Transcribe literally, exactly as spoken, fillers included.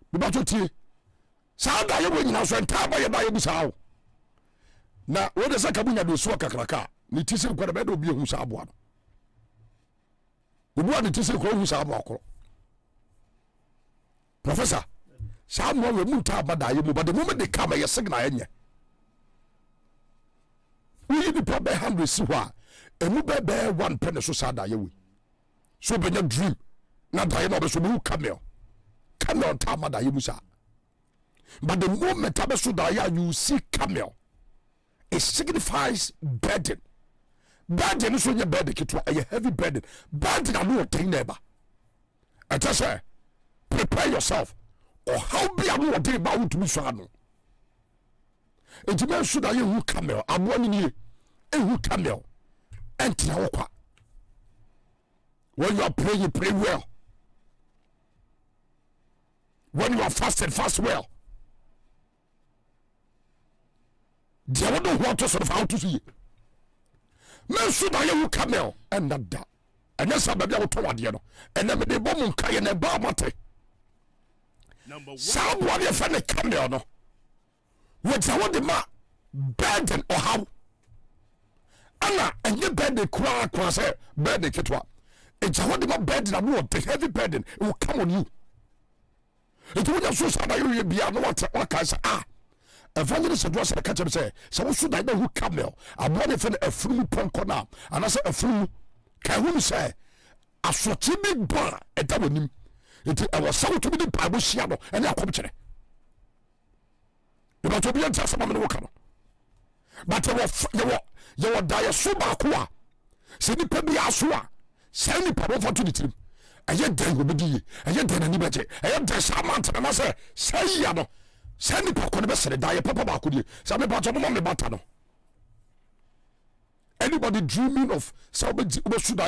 biba to tie sa da ye wonyina so enta ba ye ba ye busawo na wo de saka bunya do so kakraka ni tise kwada be do bi ehu sa aboa no obu ani tise ko ehu sa aboa kro professor sa mo we munta ba da ye mu but the moment they come ye signal enye we the problem handle si ho a emu be be one penny so sa da ye we so be dream na da ye no be so mu camel camel ta ma da ye mu sa but the moment abe so da ye you see camel it signifies burden burden so nye burden kitwa a heavy burden burden na no tin neighbor I tell you prepare yourself or how be anu o dey ba wutumi so anu ejime so da ye hu camel abo ni ni ehu camel entina wo kwa when you are praying you pray well when you are fasting fast well dia wo do ho to so fa to see men so da ye hu camel and that da enya sa ba bia wo to wade no enya me de bom nkaye na ba mate number one sa bo ye fa ne camel no what how the ma burden or how ana enya burden kwa kwa say burden kitwa it's how the ma burden na no the heavy burden it will come on you it will just so that you be no what what can say ah evangelist do say catch him say so we should that who camel abon e fe a fru ponko na ana say a fru ka hu say asoti bi ba e da wonim it e was so to be the bible shia no ene akom kire e ba to bi enta sama me no ka no but you you you die so ba ko a se ni pa bi aso a se ni pa bo for to the team aye dan go bedi aye dan ani beje aye dan samant na say say ya no send the pako be sere die papa ba ko die say me pa to mo me bata no anybody dreaming of so be be